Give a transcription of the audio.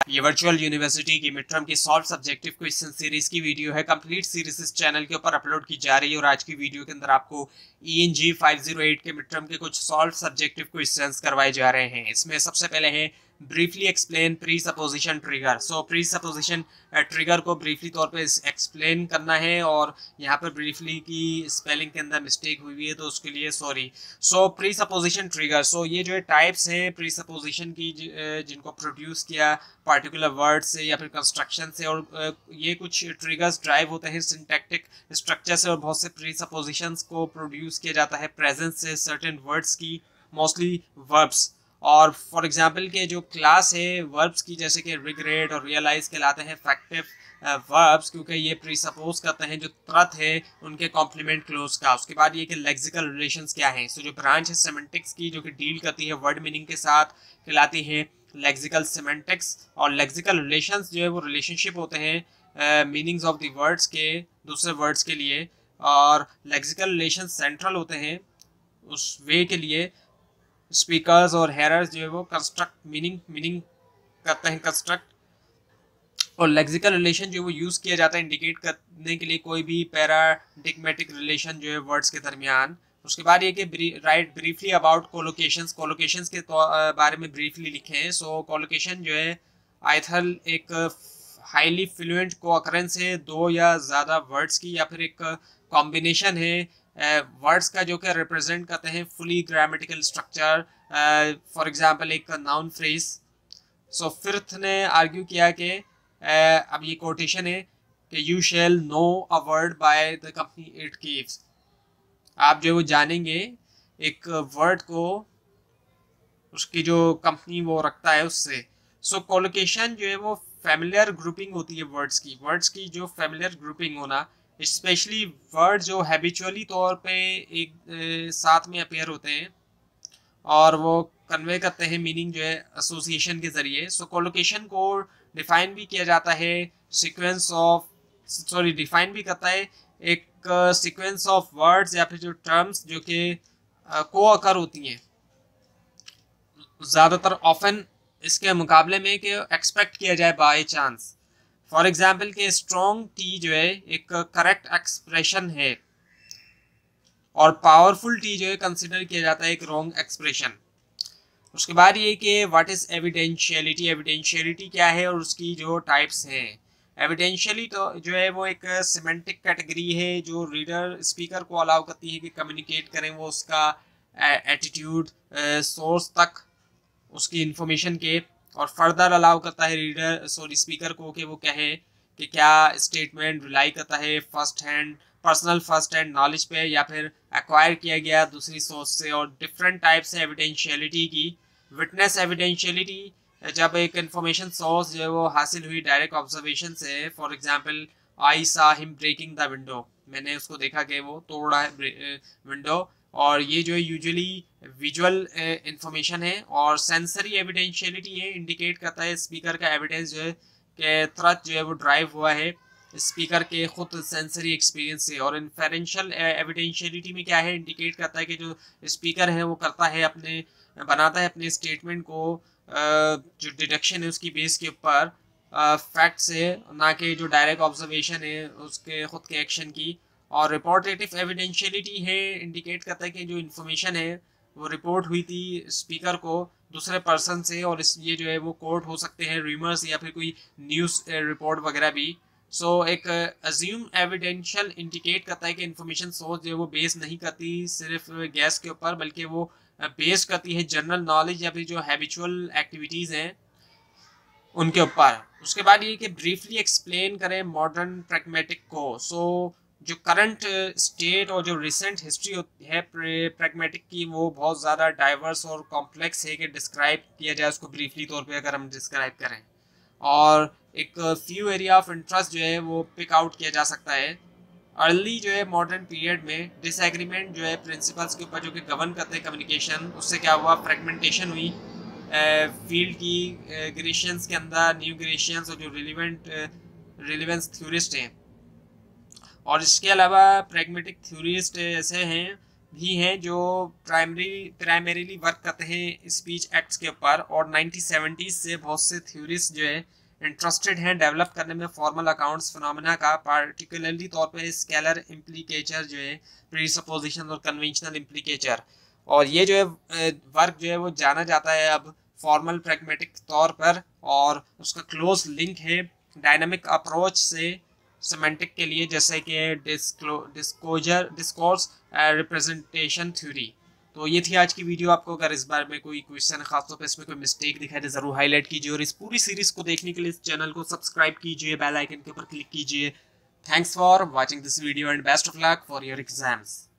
ये virtual university की mid term की सॉल्व सब्जेक्टिव क्वेश्चन सीरीज की वीडियो है। कंप्लीट सीरीज इस चैनल के ऊपर अपलोड की जा रही है और आज की वीडियो के अंदर आपको ENG 508 के मिड टर्म के कुछ सॉल्व सब्जेक्टिव क्वेश्चंस करवाए जा रहे हैं। इसमें सबसे पहले है briefly explain presupposition trigger. So presupposition trigger को ब्रीफली तौर पे एक्सप्लेन करना है और यहाँ पर ब्रीफली की स्पेलिंग के अंदर मिस्टेक हुई है तो उसके लिए sorry. So presupposition trigger, so ये जो है टाइप्स हैं प्री सपोजिशन की जिनको प्रोड्यूस किया पार्टिकुलर वर्ड से या फिर कंस्ट्रक्शन से, और ये कुछ ट्रिगर्स ड्राइव होते हैं सिंटैक्टिक स्ट्रक्चर से और बहुत से प्री सपोजिशंस को प्रोड्यूस किया जाता है प्रेजेंस से सर्टेन वर्ड्स की, मोस्टली वर्ब्स। और फॉर एग्जांपल के जो क्लास है वर्ब्स की जैसे कि रिग्रेट और रियलाइज कहलाते हैं फैक्टिव वर्ब्स, क्योंकि ये प्रीसपोज करते हैं जो तुरंत है उनके कॉम्प्लीमेंट क्लोज का। उसके बाद ये कि लेक्सिकल रिलेशंस क्या हैं। सो जो ब्रांच है सेमेंटिक्स की जो कि डील करती है वर्ड मीनिंग के साथ कहलाती है लेक्सिकल सेमेंटिक्स। और लेक्सिकल रिलेशंस जो है वो रिलेशनशिप होते हैं मीनिंग्स ऑफ द वर्ड्स के दूसरे वर्ड्स के लिए, और लेक्सिकल रिलेशन सेंट्रल होते हैं उस वे के लिए। स्पीकर्स और हेयरर्स जो है वो कंस्ट्रक्ट मीनिंग करते हैं कंस्ट्रक्ट, और लेक्सिकल रिलेशन जो है वो यूज किया जाता है इंडिकेट करने के लिए कोई भी पैराडिग्मेटिक रिलेशन जो है वर्ड्स के दरमियान। उसके बाद ये कि right briefly about collocations, collocations के बारे में ब्रीफली लिखे हैं। सो कोलोकेशन जो है आइथल एक हाईली फ्लुएंट को अकरेंस है दो या ज़्यादा वर्ड्स की या फिर एक कॉम्बिनेशन है वर्ड्स का जो कि रिप्रेजेंट करते हैं fully grammatical structure, for example एक नाउन फ्रेज। सो फिफ्थ ने आर्ग्यू किया कि अब ये कोटेशन है कि you shall know a word by the company it keeps. आप जो है वो जानेंगे एक वर्ड को उसकी जो कंपनी वो रखता है उससे। सो कोलोकेशन जो है वो फैमिलियर ग्रुपिंग होती है वर्ड्स की जो फैमिलियर ग्रुपिंग होना, स्पेशली वर्ड जो हैबिचुअली तौर पे एक साथ में अपेयर होते हैं और वो कन्वे करते हैं मीनिंग जो है एसोसिएशन के जरिए। सो कोलोकेशन को डिफाइन भी किया जाता है डिफाइन भी करता है एक सीक्वेंस ऑफ वर्ड्स या फिर जो टर्म्स जो कि को अकर होती हैं ज़्यादातर ऑफन इसके मुकाबले में कि एक्सपेक्ट किया जाए बाय चांस। फॉर एग्जाम्पल के स्ट्रॉन्ग टी जो है एक करेक्ट एक्सप्रेशन है और पावरफुल टी जो है कंसिडर किया जाता है एक रॉन्ग एक्सप्रेशन। उसके बाद ये कि व्हाट इज एविडेंशियलिटी, एविडेंशियलिटी क्या है और उसकी जो टाइप्स हैं। एविडेंशियली तो जो है वो एक सिमेंटिक कैटेगरी है जो रीडर स्पीकर को अलाउ करती है कि कम्युनिकेट करें वो उसका एटीट्यूड सोर्स तक उसकी इंफॉर्मेशन के, और फर्दर अलाउ करता है स्पीकर को कि वो कहे कि क्या स्टेटमेंट रिलाई करता है पर्सनल फर्स्ट हैंड नॉलेज पे या फिर एक्वायर किया गया दूसरी सोर्स से। और डिफरेंट टाइप्स है एविडेंशियलिटी की। विटनेस एविडेंशियलिटी जब एक इंफॉर्मेशन सोर्स जो है वो हासिल हुई डायरेक्ट ऑब्जर्वेशन से, for example I saw him breaking the window, मैंने उसको देखा कि वो तोड़ा है विंडो, और ये जो है यूजुअली विजुअल इंफॉर्मेशन है। और सेंसरी एविडेंशियलिटी है इंडिकेट करता है स्पीकर का एविडेंस जो है कि तुरंत जो है वो ड्राइव हुआ है स्पीकर के खुद सेंसरी एक्सपीरियंस से। और इन्फेरेंशियल एविडेंशियलिटी में क्या है इंडिकेट करता है कि जो स्पीकर है वो करता है बनाता है अपने स्टेटमेंट को जो डिडक्शन है उसकी बेस के ऊपर फैक्ट से, ना कि जो डायरेक्ट ऑब्जर्वेशन है उसके खुद के एक्शन की। और रिपोर्टेटिव एविडेंशियलिटी है इंडिकेट करता है कि जो इन्फॉर्मेशन है वो रिपोर्ट हुई थी स्पीकर को दूसरे पर्सन से, और ये जो है वो कोर्ट हो सकते हैं रूमर्स या फिर कोई न्यूज़ रिपोर्ट वगैरह भी। सो एक अज्यूम एविडेंशियल इंडिकेट करता है कि इन्फॉर्मेशन सोर्स जो है वो बेस नहीं करती सिर्फ गैस के ऊपर, बल्कि वो बेस करती है जनरल नॉलेज या फिर जो हैबिचुअल एक्टिविटीज़ हैं उनके ऊपर। उसके बाद ये कि ब्रीफली एक्सप्लेन करें मॉडर्न प्रैग्मेटिक को। सो जो करंट स्टेट और जो रिसेंट हिस्ट्री है प्रैग्मेटिक की वो बहुत ज़्यादा डाइवर्स और कॉम्प्लेक्स है कि डिस्क्राइब किया जाए उसको ब्रीफली तौर पे अगर हम डिस्क्राइब करें। और एक फ्यू एरिया ऑफ इंटरेस्ट जो है वो पिक आउट किया जा सकता है। अर्ली जो है मॉडर्न पीरियड में डिसएग्रीमेंट जो है प्रिंसिपल्स के ऊपर जो कि गवर्न करते हैं कम्युनिकेशन, उससे क्या हुआ फ्रेगमेंटेशन हुई फील्ड की ग्रेशियंस के अंदर न्यू ग्रेशियंस और जो रिलेवेंस थ्योरिस्ट हैं। और इसके अलावा प्रैग्मेटिक थ्योरिस्ट ऐसे हैं भी हैं जो प्राइमरीली वर्क करते हैं स्पीच एक्ट्स के ऊपर, और 1970s से बहुत से थ्योरिस्ट जो है इंटरेस्टेड हैं डेवलप करने में फॉर्मल अकाउंट्स फिनोमेना का, पार्टिकुलरली तौर पे स्केलर इम्प्लीकेचर जो है, प्रीसपोजिशन और कन्वेंशनल इम्प्लीकेचर। और ये जो है वर्क जो है वो जाना जाता है अब फॉर्मल प्रैग्मेटिक तौर पर, और उसका क्लोज लिंक है डायनामिक अप्रोच से सिमेंटिक के लिए, जैसे कि डिस्कोर्स रिप्रेजेंटेशन थ्योरी। तो ये थी आज की वीडियो। आपको अगर इस बारे में कोई क्वेश्चन है, खासतौर पे इसमें कोई मिस्टेक दिखाई दे, जरूर हाईलाइट कीजिए, और इस पूरी सीरीज को देखने के लिए इस चैनल को सब्सक्राइब कीजिए, बेल आइकन के ऊपर क्लिक कीजिए। Thanks for watching this video and best of luck for your exams.